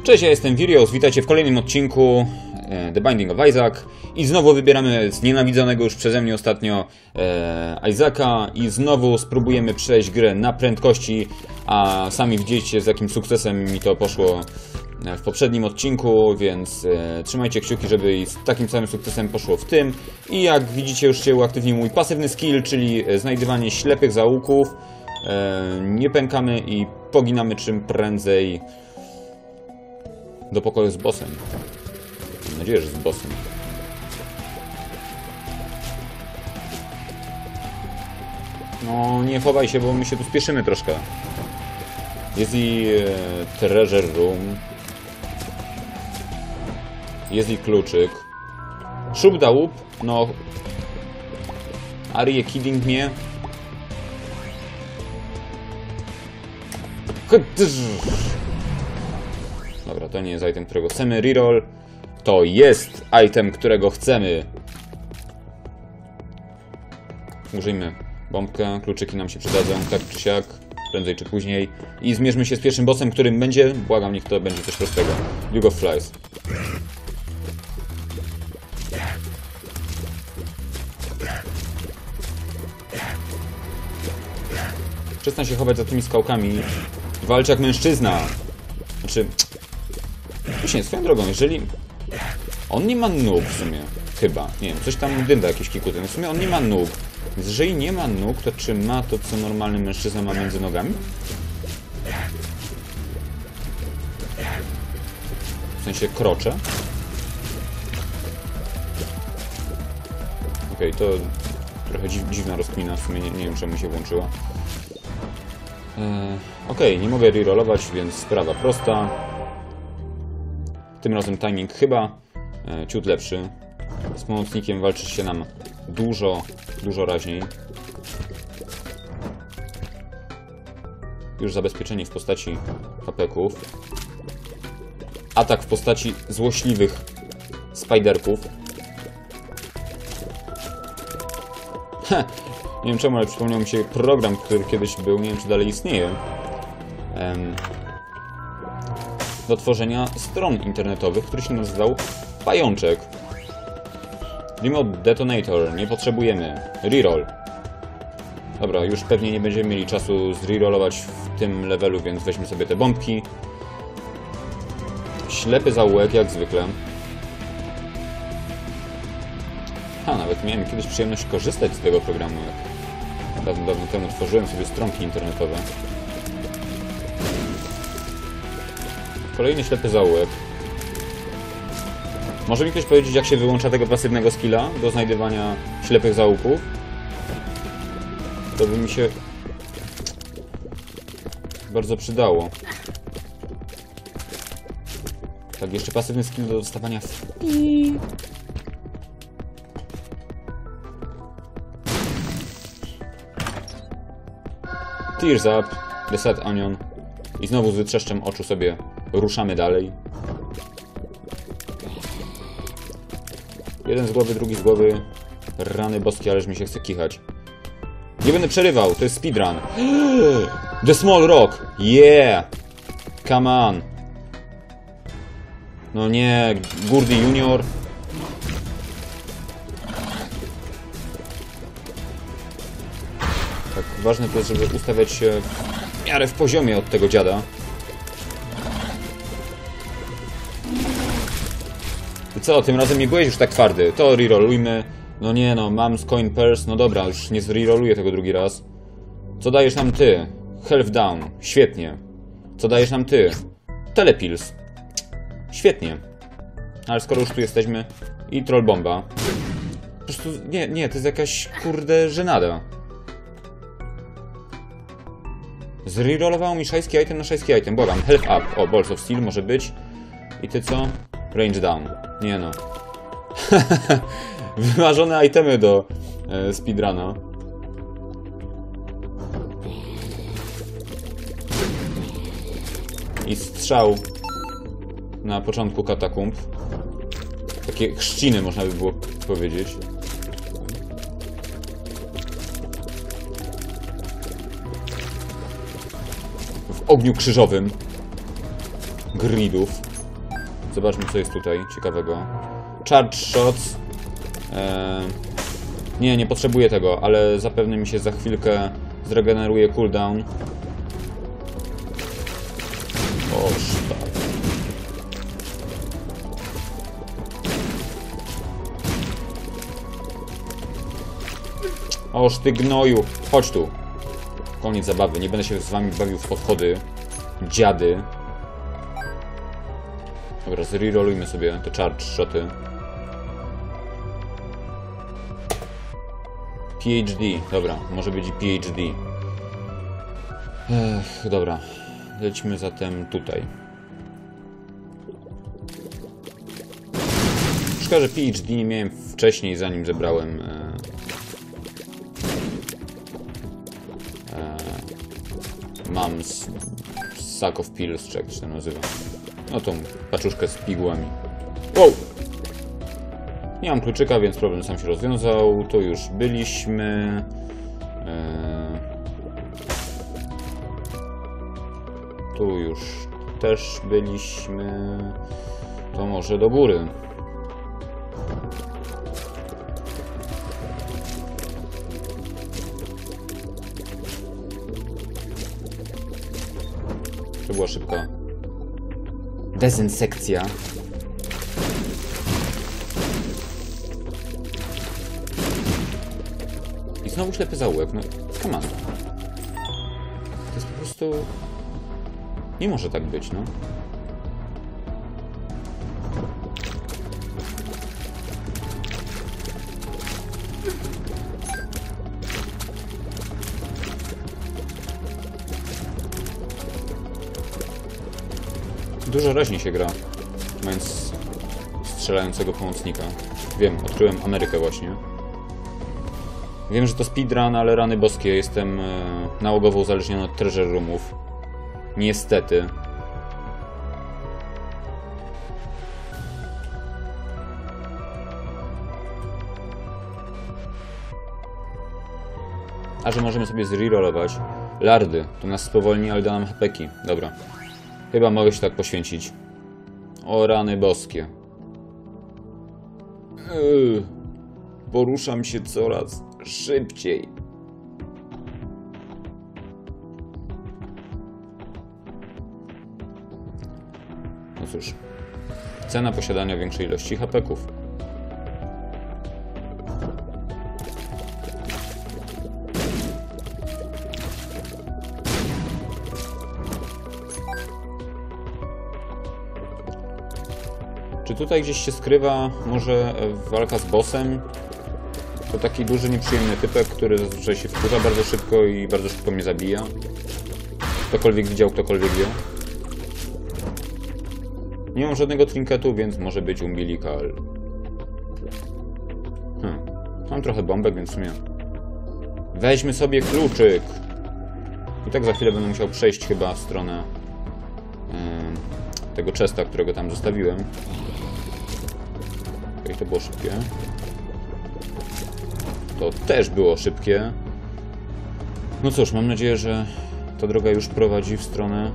Cześć, ja jestem Virios, witajcie w kolejnym odcinku The Binding of Isaac. I znowu wybieramy znienawidzonego już przeze mnie ostatnio Isaaca i znowu spróbujemy przejść grę na prędkości, a sami widzicie z jakim sukcesem mi to poszło w poprzednim odcinku, więc trzymajcie kciuki, żeby i z takim samym sukcesem poszło w tym. I jak widzicie, już się uaktywnił mój pasywny skill, czyli znajdywanie ślepych zaułków. Nie pękamy i poginamy czym prędzej do pokoju z bossem. Mam nadzieję, że z bossem. No, nie chowaj się, bo my się tu spieszymy troszkę. Jest i treasure room. Jest i kluczyk. Szub da łup. No. Are you kidding me? Dobra, to nie jest item, którego chcemy. Reroll. To jest item, którego chcemy. Użyjmy bombkę. Kluczyki nam się przydadzą, tak czy siak. Prędzej czy później. I zmierzmy się z pierwszym bossem, którym będzie. Błagam, niech to będzie coś prostego. League of Flies. Przestań się chować za tymi skałkami. Walcz jak mężczyzna. Znaczy... Właśnie, swoją drogą, jeżeli... On nie ma nóg w sumie. Chyba. Nie wiem, coś tam dynda jakieś kikuty. No w sumie on nie ma nóg. Więc jeżeli nie ma nóg, to czy ma to, co normalny mężczyzna ma między nogami? W sensie krocze? Okej, to trochę dziwna rozkmina. W sumie nie wiem, czemu się włączyła. Okej, nie mogę rerollować, więc sprawa prosta. Tym razem timing chyba ciut lepszy. Z pomocnikiem walczy się nam dużo raźniej. Już zabezpieczenie w postaci hapeków. Atak w postaci złośliwych spiderków. Nie wiem czemu, ale przypomniał mi się program, który kiedyś był, nie wiem czy dalej istnieje, do tworzenia stron internetowych, który się nazywał Pajączek. Remote Detonator, nie potrzebujemy. Reroll. Dobra, już pewnie nie będziemy mieli czasu zrerollować w tym levelu, więc weźmy sobie te bombki. Ślepy zaułek, jak zwykle. Nawet miałem kiedyś przyjemność korzystać z tego programu, jak dawno temu tworzyłem sobie stronki internetowe. Kolejny ślepy zaułek. Może mi ktoś powiedzieć, jak się wyłącza tego pasywnego skilla do znajdywania ślepych zaułków? To by mi się bardzo przydało. Tak, jeszcze pasywny skill do dostawania Tears up, The Sad Onion. I znowu z wytrzeszczem oczu sobie ruszamy dalej. Jeden z głowy, drugi z głowy. Rany boskie, ależ mi się chce kichać. Nie będę przerywał, to jest speedrun. The Small Rock, yeah! Come on. No nie, Gurdy Junior. Tak, ważne to jest, żeby ustawiać się w miarę w poziomie od tego dziada. I co, tym razem nie byłeś już tak twardy. To rerollujmy. No nie no, mam z coin purse. No dobra, już nie zrerolluję tego drugi raz. Co dajesz nam ty? Health down. Świetnie. Co dajesz nam ty? Telepills. Świetnie. Ale skoro już tu jesteśmy... I troll bomba. Po prostu... Nie, to jest jakaś kurde żenada. Zrerollowało mi szajski item na szajski item. Błagam, health up. O, Balls of Steel może być. I ty co? Range down. Nie no. Wymarzone itemy do speedruna. I strzał na początku katakumb. Takie chrzciny można by było powiedzieć. W ogniu krzyżowym. gridów. Zobaczmy, co jest tutaj ciekawego. Charge shots. Nie potrzebuję tego, ale zapewne mi się za chwilkę zregeneruje cooldown. O, sztab. Oż ty gnoju. Chodź tu. Koniec zabawy. Nie będę się z wami bawił w podchody. Dziady. Dobra, zrerolujmy sobie te charge shoty. PhD. Dobra, może być i PhD. Dobra. Lećmy zatem tutaj. Szkoda, że PhD nie miałem wcześniej, zanim zebrałem mam sack of pills, czy jak to się nazywa. No tą paczuszkę z pigułami. Wow! Nie mam kluczyka, więc problem sam się rozwiązał. Tu już byliśmy. Tu już też byliśmy. To może do góry. To była szybka dezynsekcja. I znowu ślepy zaułek, no come on. To jest po prostu... Nie może tak być, no. Dużo raźniej się gra, mając strzelającego pomocnika. Wiem, odkryłem Amerykę właśnie. Wiem, że to speedrun, ale rany boskie. Jestem nałogowo uzależniony od treasure roomów. Niestety. A że możemy sobie zrerollować. Lardy. To nas spowolni, ale da nam hapeki. Dobra. Chyba mogę się tak poświęcić. O rany boskie. Poruszam się coraz szybciej. No cóż. Cena posiadania większej ilości hapeków. Czy tutaj gdzieś się skrywa może walka z bossem? To taki duży, nieprzyjemny typek, który zazwyczaj się wkurza bardzo szybko i bardzo szybko mnie zabija. Ktokolwiek widział, ktokolwiek wie. Nie mam żadnego trinketu, więc może być umbilical. Mam trochę bombek, więc w sumie... Weźmy sobie kluczyk! I tak za chwilę będę musiał przejść chyba w stronę tego chesta, którego tam zostawiłem. Okej, to było szybkie. To też było szybkie. No cóż, mam nadzieję, że ta droga już prowadzi w stronę...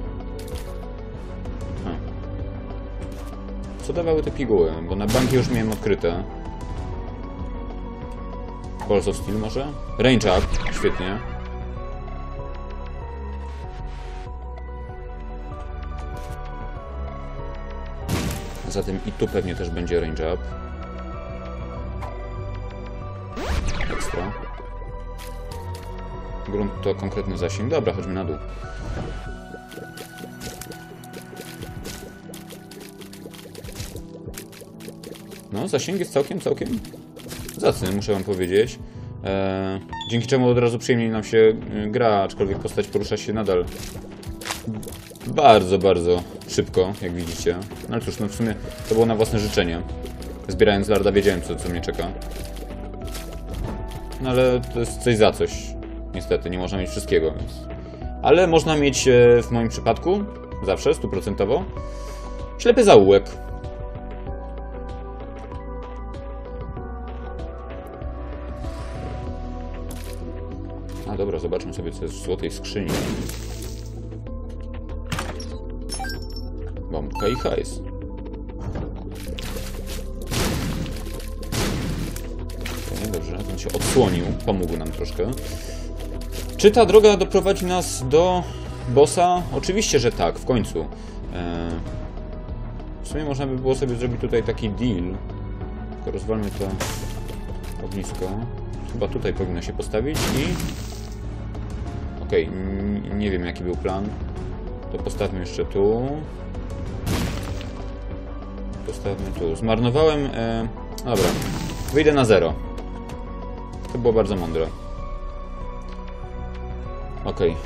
Co dawały te piguły? Bo na banki już miałem odkryte. Balls of Steel może? Range up, świetnie. Zatem i tu pewnie też będzie range up. Ekstra. Grunt to konkretny zasięg. Dobra, chodźmy na dół. No, zasięg jest całkiem zacny, muszę wam powiedzieć. Dzięki czemu od razu przyjemniej nam się gra, aczkolwiek postać porusza się nadal bardzo szybko, jak widzicie. No ale cóż, no w sumie to było na własne życzenie. Zbierając larda wiedziałem, co mnie czeka. No ale to jest coś za coś. Niestety, nie można mieć wszystkiego. Więc... Ale można mieć w moim przypadku, zawsze, 100%, ślepy zaułek. A dobra, zobaczmy sobie, co jest w złotej skrzyni. Bombka i hajs. Okay, dobrze, on się odsłonił, pomógł nam troszkę. Czy ta droga doprowadzi nas do bossa? Oczywiście, że tak, w końcu. W sumie można by było sobie zrobić tutaj taki deal. Tylko rozwalmy to ognisko. Chyba tutaj powinno się postawić i... Okej, nie wiem jaki był plan. To postawmy jeszcze tu. Postawmy tu. Zmarnowałem... Dobra, wyjdę na 0. To było bardzo mądre. Okej.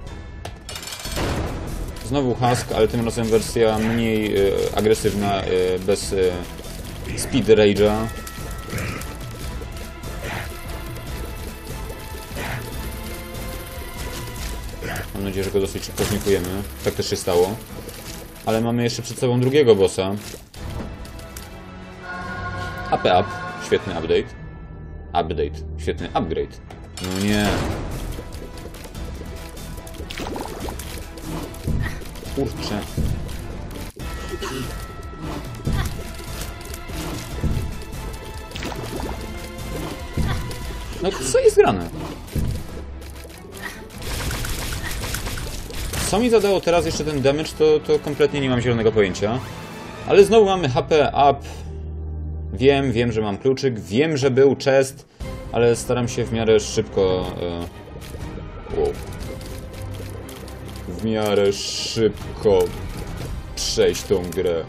Znowu Husk, ale tym razem wersja mniej agresywna, bez Speed Rage'a. Mam nadzieję, że go dosyć szybko znikujemy. Tak też się stało. Ale mamy jeszcze przed sobą drugiego bossa. AP Up. Świetny update. Świetny upgrade. No nie. Kurczę. No co jest grane? Co mi zadało teraz jeszcze ten damage, to kompletnie nie mam zielonego pojęcia. Ale znowu mamy HP up. Wiem, że mam kluczyk. Wiem, że był chest. Ale staram się w miarę szybko... w miarę szybko przejść tą grę.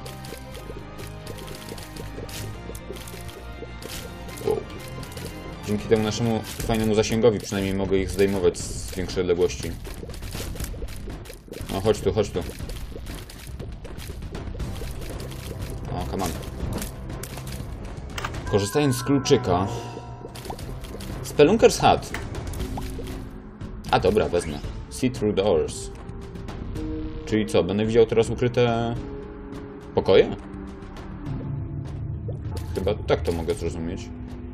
Wow. Dzięki temu naszemu fajnemu zasięgowi przynajmniej mogę ich zdejmować z większej odległości. No chodź tu. O, come on. Korzystając z kluczyka... Spelunker's Hat. A dobra, wezmę. See through doors. Czyli co, będę widział teraz ukryte pokoje? Chyba tak to mogę zrozumieć.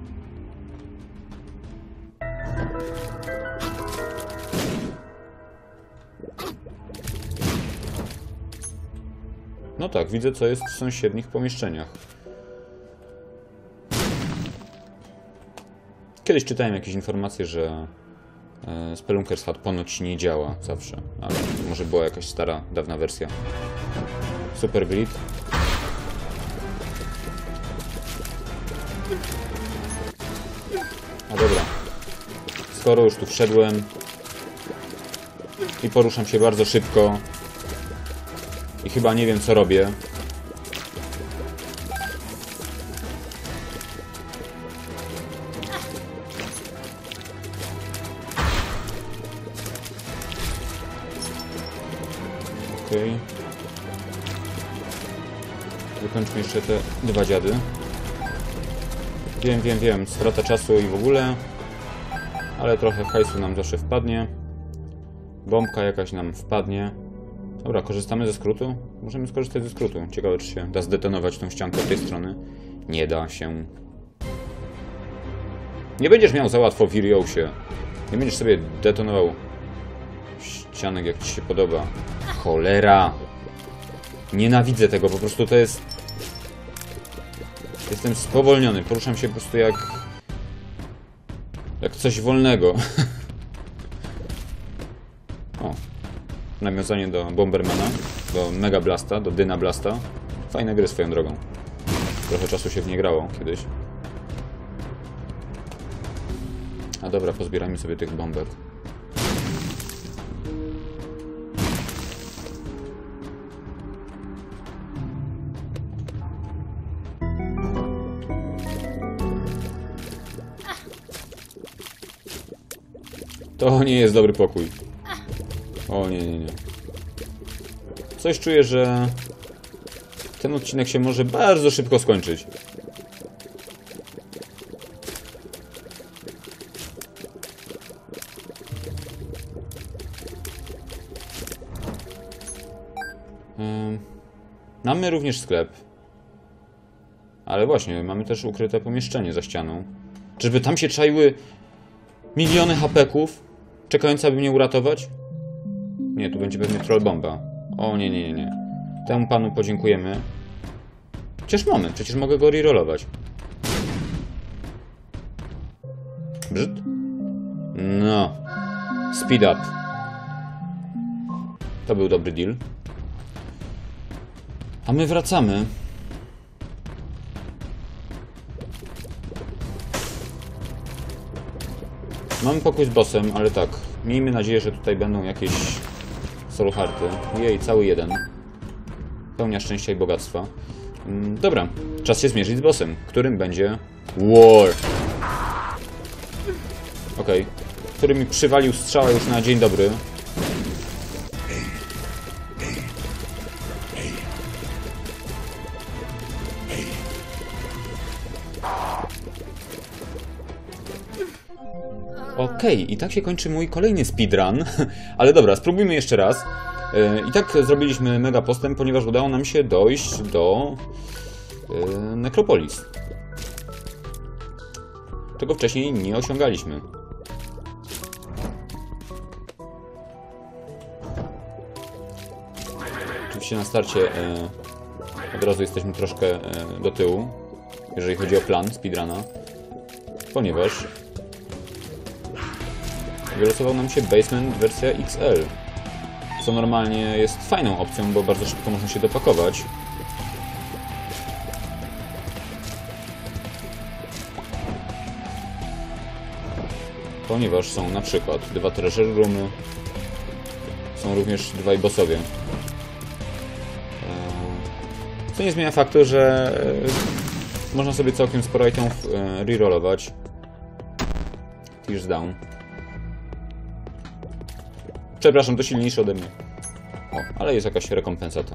No tak, widzę co jest w sąsiednich pomieszczeniach. Kiedyś czytałem jakieś informacje, że Spelunker's Hat ponoć nie działa zawsze, ale może była jakaś stara, dawna wersja. Super grid. A dobra. Skoro już tu wszedłem i poruszam się bardzo szybko i chyba nie wiem co robię. Okej. Wykończmy jeszcze te dwa dziady. Wiem, strata czasu i w ogóle. Ale trochę hajsu nam zawsze wpadnie. Bombka jakaś nam wpadnie. Dobra, korzystamy ze skrótu? Możemy skorzystać ze skrótu. Ciekawe, czy się da zdetonować tą ściankę od tej strony. Nie da się. Nie będziesz miał za łatwo w Iriosie. Nie będziesz sobie detonował ścianek jak ci się podoba. Cholera! Nienawidzę tego, po prostu to jest... Jestem spowolniony, poruszam się po prostu jak coś wolnego. O, nawiązanie do Bombermana, do Mega Blasta, do Dyna Blasta. Fajne gry swoją drogą. Trochę czasu się w nie grało kiedyś. A dobra, pozbierajmy sobie tych bombek. To nie jest dobry pokój. O nie. Coś czuję, że ten odcinek się może bardzo szybko skończyć. Mamy również sklep. Ale właśnie, mamy też ukryte pomieszczenie za ścianą. Czyżby tam się czaiły miliony hapeków, czekające, aby mnie uratować? Nie, tu będzie pewnie troll bomba. O nie. Temu panu podziękujemy. Chociaż moment, przecież mogę go rerollować. Brzyd? No. Speed up. To był dobry deal. A my wracamy. Mamy pokój z bossem, ale tak. Miejmy nadzieję, że tutaj będą jakieś solo harty. Jej, cały jeden. Pełnia szczęścia i bogactwa. Dobra, czas się zmierzyć z bossem, którym będzie War. Okej. Który mi przywalił strzała już na dzień dobry. Okej, i tak się kończy mój kolejny speedrun. Ale dobra, spróbujmy jeszcze raz. I tak zrobiliśmy mega postęp, ponieważ udało nam się dojść do Necropolis. Czego wcześniej nie osiągaliśmy. Oczywiście na starcie od razu jesteśmy troszkę do tyłu, jeżeli chodzi o plan speedruna, ponieważ wylosował nam się Basement wersja XL, co normalnie jest fajną opcją, bo bardzo szybko można się dopakować. Ponieważ są na przykład 2 treasure roomy, są również 2 bossowie. Co nie zmienia faktu, że można sobie całkiem sporo itemów rerollować. Tears down. Przepraszam, to silniejsze ode mnie. O, ale jest jakaś rekompensata.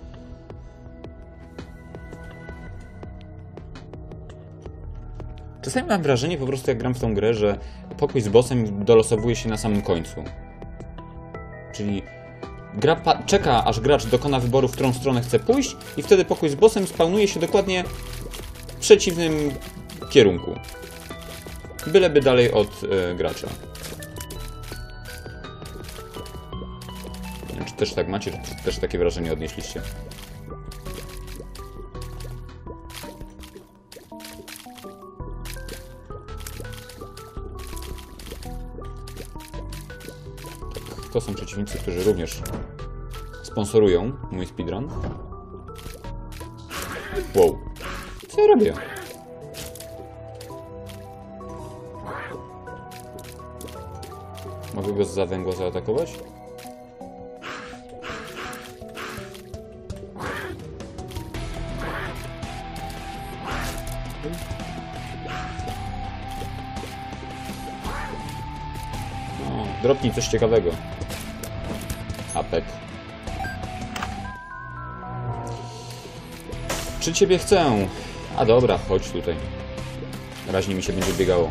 Czasami mam wrażenie po prostu jak gram w tą grę, że pokój z bossem dolosowuje się na samym końcu. Czyli gra czeka, aż gracz dokona wyboru, w którą stronę chce pójść i wtedy pokój z bossem spawnuje się dokładnie w przeciwnym kierunku. Byleby dalej od gracza. Nie wiem, czy też tak macie, czy też takie wrażenie odnieśliście. To są przeciwnicy, którzy również sponsorują mój speedrun. Wow. Co ja robię? Mogę go zza węgła zaatakować? No, dropnij coś ciekawego. Apek. Czy ciebie chcę? A dobra, chodź tutaj. Raźnie mi się będzie biegało.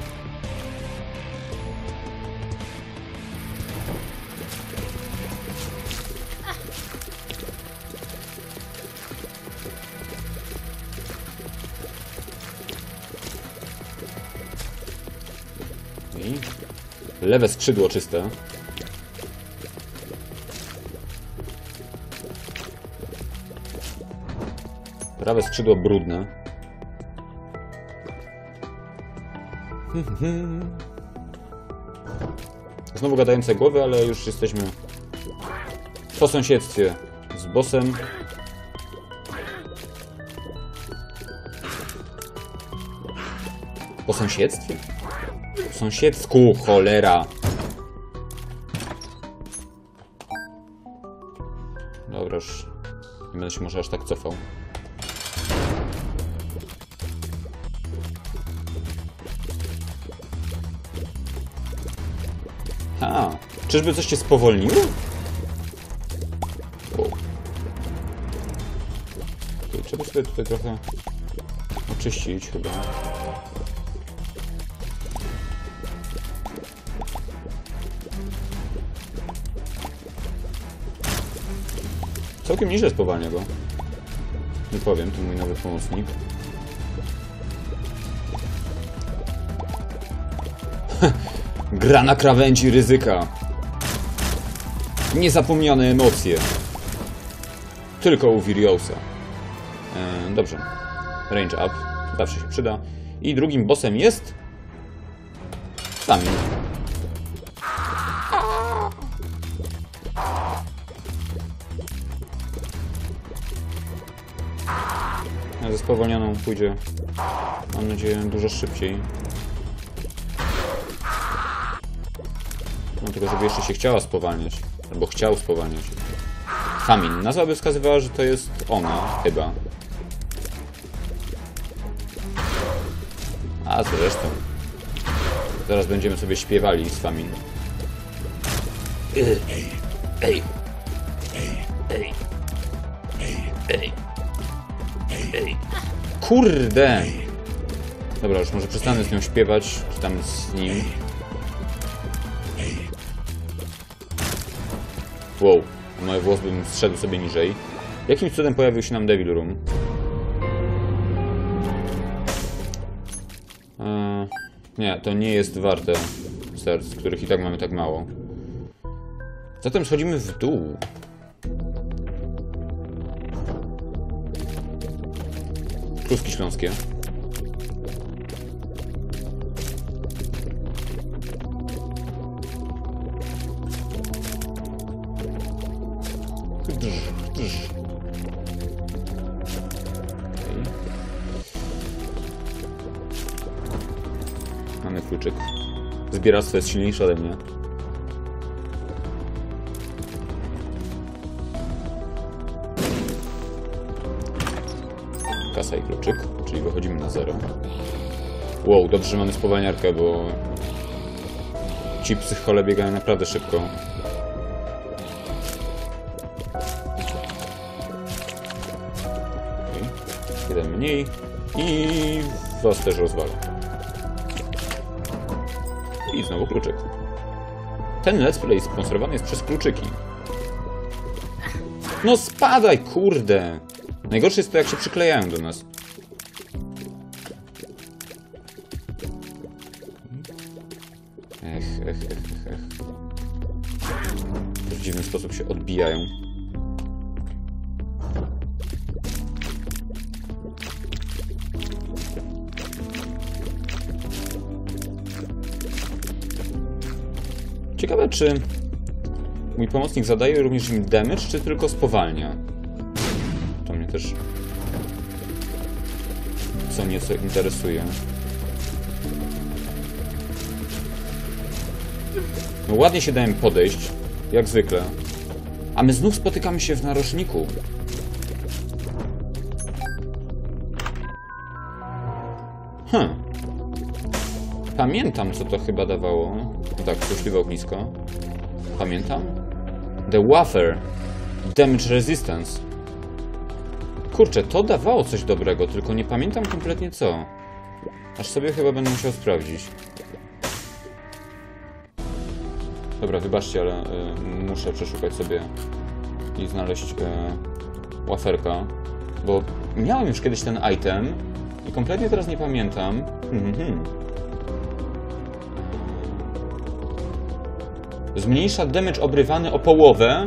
I lewe skrzydło czyste. Prawe skrzydło brudne. Znowu gadające głowy, ale już jesteśmy po sąsiedztwie z bossem. Po sąsiedztwie? Po sąsiedzku, cholera! Dobra, już nie będę się może aż tak cofał. A, czyżby coś cię spowolniło? Wow. Trzeba sobie tutaj trochę oczyścić chyba. Całkiem nieźle spowalnia go. Nie powiem, to mój nowy pomocnik. Gra na krawędzi ryzyka. Niezapomniane emocje. Tylko u Viriosa. Dobrze. Range up. Zawsze się przyda. I drugim bossem jest... Famin. Ze spowolnioną pójdzie, mam nadzieję, dużo szybciej. No tylko, żeby jeszcze się chciała spowalniać. Albo chciał spowalniać. Famin. Nazwa by wskazywała, że to jest ona, chyba. A zresztą. Zaraz będziemy sobie śpiewali z Famin. Ej. Ej. Ej. Ej. Ej. Kurde! Dobra, już może przestanę z nią śpiewać, czy tam z nim. Wow, moje włos bym zszedł sobie niżej. Jakimś cudem pojawił się nam Devil Room. Nie, to nie jest warte serc, których i tak mamy tak mało. Zatem schodzimy w dół. Kluski śląskie. Mamy kluczyk. Zbieractwo jest silniejsze ode mnie. Kasa i kluczyk, czyli wychodzimy na 0. Wow, dobrze, że mamy spowalniarkę, bo ci psychole biegają naprawdę szybko. Okay. Jeden mniej i was też rozwala. I znowu kluczyk. Ten let's play sponsorowany jest przez kluczyki. No spadaj, kurde! Najgorsze jest to, jak się przyklejają do nas. Ech. W dziwny sposób się odbijają. Ciekawe, czy mój pomocnik zadaje również im damage, czy tylko spowalnia. To mnie też co nieco interesuje. No ładnie się dałem podejść, jak zwykle. A my znów spotykamy się w narożniku. Pamiętam, co to chyba dawało. No tak, złośliwe ognisko. Pamiętam. The Wafer. Damage Resistance. Kurczę, to dawało coś dobrego, tylko nie pamiętam kompletnie co. Aż sobie chyba będę musiał sprawdzić. Dobra, wybaczcie, ale muszę przeszukać sobie i znaleźć waferka. Bo miałem już kiedyś ten item i kompletnie teraz nie pamiętam. Zmniejsza damage obrywany o połowę.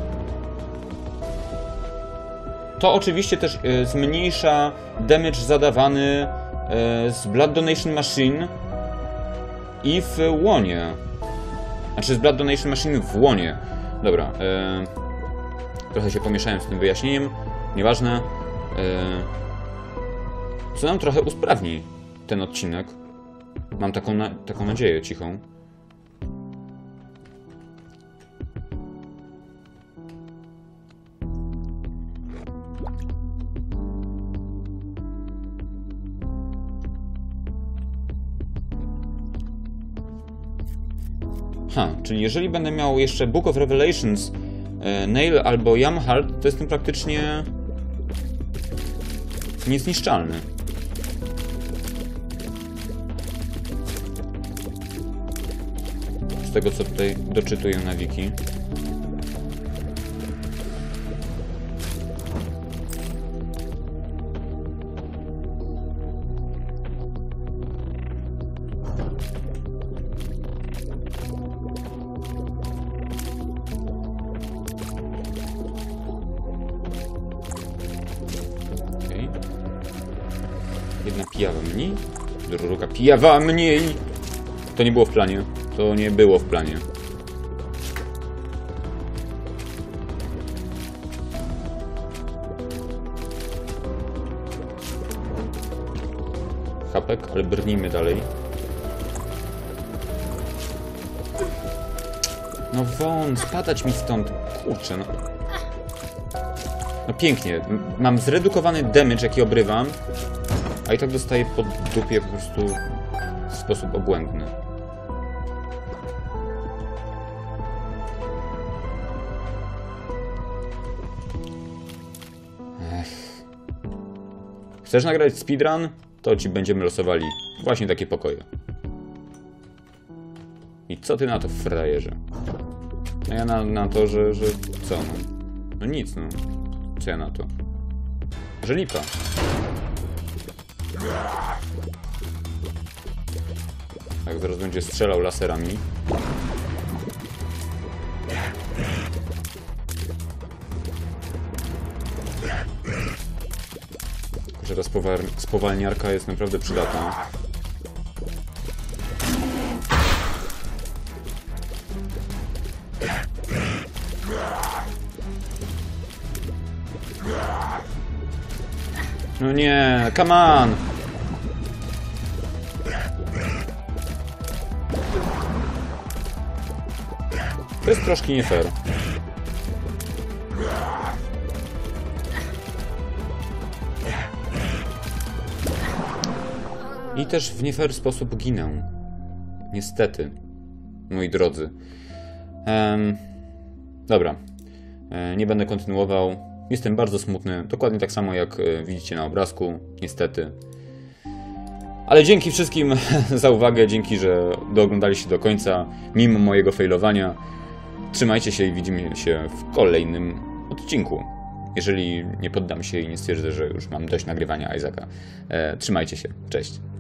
To oczywiście też zmniejsza damage zadawany z Blood Donation Machine i w łonie. Znaczy z Blood Donation Machine w łonie. Dobra. Trochę się pomieszałem z tym wyjaśnieniem. Nieważne. Co nam trochę usprawni ten odcinek. Mam taką nadzieję cichą. Czyli jeżeli będę miał jeszcze Book of Revelations, Nail albo Yamhart, to jestem praktycznie niezniszczalny. Z tego, co tutaj doczytuję na wiki. Jedna pijawa mniej, druga pijawa mniej. To nie było w planie. To nie było w planie. Hapek, ale brnijmy dalej. No won, spadać mi stąd. Kurczę, no. No pięknie. Mam zredukowany damage, jaki obrywam, a i tak dostaję po dupie po prostu w sposób obłędny. Chcesz nagrać speedrun? To ci będziemy losowali właśnie takie pokoje. I co ty na to, frajerze? No ja na to, że co no? No nic, no. Co ja na to? Że lipa. Tak, zaraz będzie strzelał laserami. Że ta spowalniarka jest naprawdę przydatna. No nie, come on! To jest troszkę nie fair. I też w nie fair sposób ginę. Niestety. Moi drodzy. Dobra. Nie będę kontynuował. Jestem bardzo smutny. Dokładnie tak samo jak widzicie na obrazku. Niestety. Ale dzięki wszystkim za uwagę. Dzięki, że dooglądaliście do końca. Mimo mojego failowania. Trzymajcie się i widzimy się w kolejnym odcinku. Jeżeli nie poddam się i nie stwierdzę, że już mam dość nagrywania Isaaca. Trzymajcie się. Cześć.